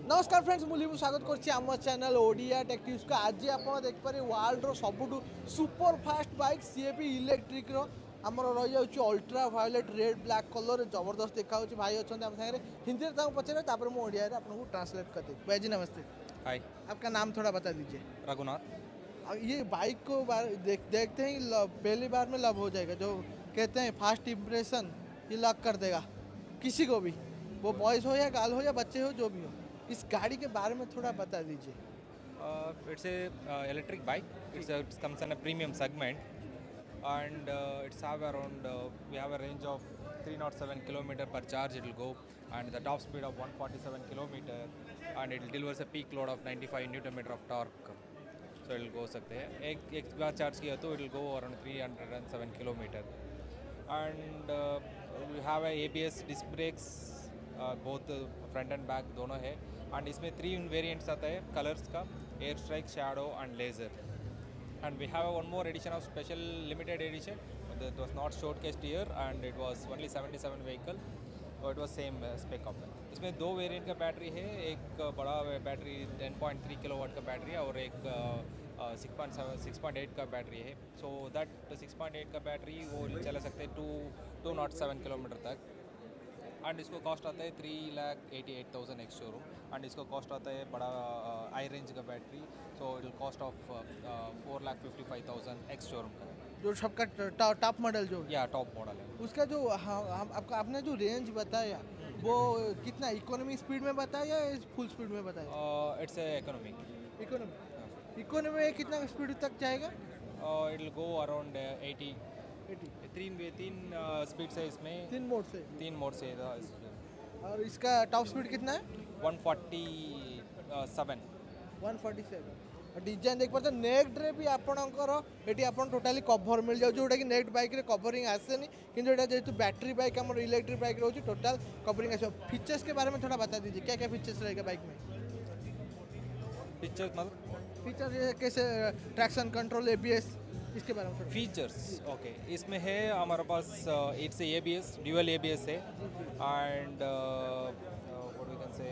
नमस्कार फ्रेंड्स मुझे स्वागत कर चैनल ओडिया टेक न्यूज को आज आप देखिए वर्ल्ड रो सबुठ सुपर फास्ट बाइक सी भी इलेक्ट्रिक आमर रही जाऊँगी ultra violet red black colour जबरदस्त देखा भाई अच्छा आम सागर हिंदी में पचारे तापर मुझे ओडिया आपको ट्रांसलेट कर दें। भाई जी नमस्ते। हाय, आपका नाम थोड़ा बता दीजिए। रघुनाथ। ये बाइक को देखते ही पहली बार में लव हो जाएगा, जो कहते हैं फास्ट इम्प्रेशन ये लक कर देगा किसी को भी, वो बॉयज़ हो या गर्ल हो या बच्चे हो जो भी हो। इस गाड़ी के बारे में थोड़ा बता दीजिए। It's a electric bike. It comes in a premium segment, and it's have around we have a range of 307 kilometer per charge. It will go, and the top speed of 147 kilometer, and it delivers a peak load of 95 Newton meter of torque. So it will go सकते हैं एक बार charge किया तो it will go around 307 kilometer, and we have a ABS disc brakes, both front and back दोनों है, and इसमें 3 variants आता है कलर्स का, air strike, shadow and laser, and we have one more edition of special limited edition that was not showcased year and it was only 77 vehicle, और it was same spec of that. इसमें 2 variant का battery है, एक बड़ा battery 10.3 kilowatt का battery है और एक 6.8 का बैटरी है। सो दैट 6.8 का बैटरी वो चला सकते हैं 207 किलोमीटर तक, एंड इसको कॉस्ट आता है 3,88,000 एक्स शोरूम, एंड इसको कॉस्ट आता है बड़ा आई रेंज का battery, so it cost of 4,55,000 ex showroom का, जो सबका टॉप मॉडल जो या टॉप मॉडल है उसका जो आपका आपने जो रेंज बताया वो कितना इकोनॉमी स्पीड में बताया या फुल स्पीड में बताया? इट्स ए इकोनॉमी में कितना स्पीड तक जाएगा? इट विल गो अराउंड 80 तीन स्पीड से इसमें 3 मोड से और इसका टॉप स्पीड कितना है? 147 और डिजाइन देख पाते नेक रे भी आपणकर ये आप टोटाली कभर मिल जाए, जोटा कि नेक्ट बाइक रे कवरिंग आसेनी, किंतु एटा जेहेतु बैटरी बाइक आम इलेक्ट्रिक बाइक रोचे टोटाल कवरिंग आस। फीचर्स के बारे में थोड़ा बता दीजिए, क्या क्या फीचर्स रहेगा बाइक में? फीचर कैसे ट्रैक्शन कंट्रोल, ABS, इसके बारे में फीचर्स ओके इसमें है हमारे पास इट्स ABS, ड्यूअल ABS है, and what we can say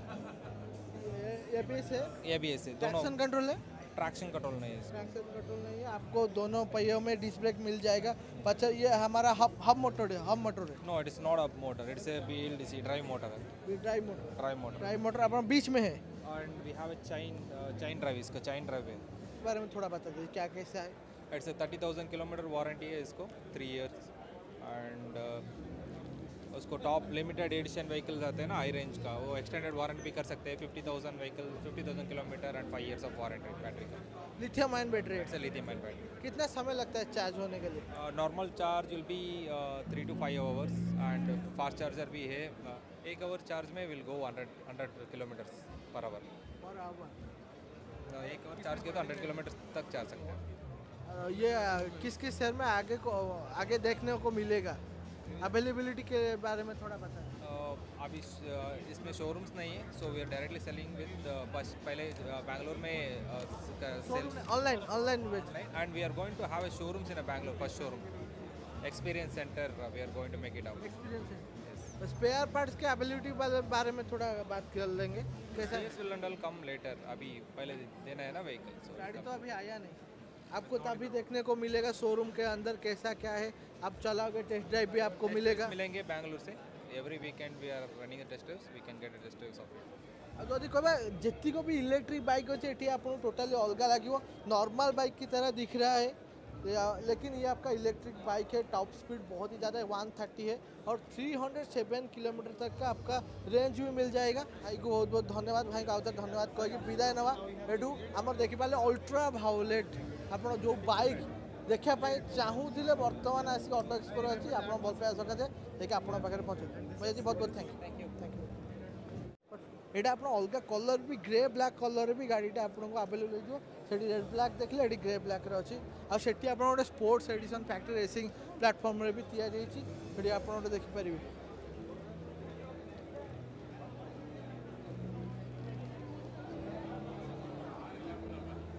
ABS है दोनों। ट्रैक्शन कंट्रोल है? ट्रैक्शन कंट्रोल नहीं है, ट्रैक्शन कंट्रोल नहीं है। आपको दोनों पहियों में डिस्क ब्रेक मिल जाएगा। पचा ये हमारा हब मोटर है। No it is not hub motor, it's a BLDC drive motor है। ड्राइव मोटर अपना बीच में है, and we have a chain drive, इसका चाइन ड्राइव है। इस बारे में थोड़ा बता दीजिए क्या कैसा है? इट्स 30,000 किलोमीटर वारंटी है इसको, 3 इयर्स, एंड उसको टॉप लिमिटेड एडिशन व्हीकल्स आते हैं ना हाई रेंज का, वो एक्सटेंडेड वारंटी भी कर सकते हैं 50,000 kilometre and 5 years of warranty battery का। लिथियम आयन बैटरी है? It's lithium ion battery. कितना समय लगता है चार्ज होने के लिए? Normal charge will be 3 to 5 hours, and fast charger भी है, 1 आवर चार्ज में will go 100 kilometres per hour. 1 hour charge किया तो 100 किलोमीटर तक जा सकते हैं। ये किस किस शहर में आगे देखने को मिलेगा? अवेलेबिलिटी के बारे में थोड़ा बताएं। अभी इसमें शोरूम्स नहीं है, so we are directly selling with पहले बैंगलोर में सेल्स ऑनलाइन बेच, and we are going to have a showrooms in a Bangalore, first showroom experience centre, we are going to make it out. Spare parts के availability बारे में थोड़ा बात कर लेंगे। कैसा विल कम लेटर, अभी पहले देना है ना व्हीकल, गाड़ी तो अभी आया नहीं, आपको तभी देखने को मिलेगा शोरूम के अंदर कैसा क्या है। आप चलाओगे, टेस्ट ड्राइव भी आपको मिलेंगे बैंगलोर से। Every weekend we are running test drives, we can get a test drives of it. और जदि कहबा जेतिको भी इलेक्ट्रिक बाइक अच्छे ये आपको टोटाली अलग लगे, नॉर्मल बाइक की तरह दिख रहा है, लेकिन ये आपका इलेक्ट्रिक बाइक है। टॉप स्पीड बहुत ही ज़्यादा है, 130 है, और 307 किलोमीटर तक का आपका रेंज भी मिल जाएगा। भाई को बहुत बहुत धन्यवाद, भाई का धन्यवाद कह विदाय नवा एठू आमर देखिपारे अल्ट्रा वायोलेट आप जो बाइक देखापी चाहूले बर्तमान आसिक ऑटो एक्सप्रो अच्छी आप भल पाया सकाशे देखिए आप पहुँचे। भाई बहुत बहुत थैंक यू। यहाँ आप अलग कलर भी ग्रे ब्लैक कलर भी गाड़ीटा आपको आवेलेबल हो, रेड ब्लैक देखिए ये ग्रे ब्लैक अच्छी, आठी आप गोटे sports edition factory racing platform भी तैयारी आप देखिपारे।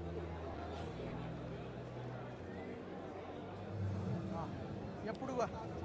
ఎప్పుడు